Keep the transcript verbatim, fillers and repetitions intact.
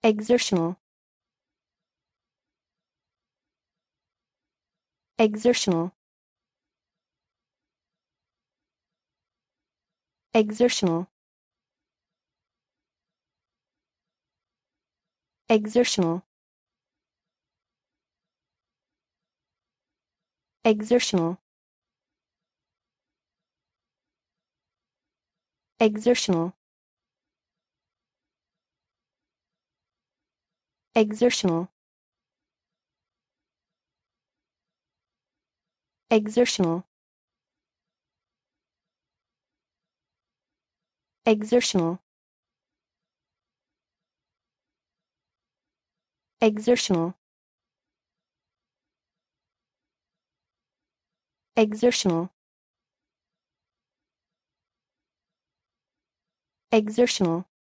Exertional. Exertional. Exertional. Exertional. Exertional. Exertional. Exertional. Exertional. Exertional. Exertional. Exertional. Exertional.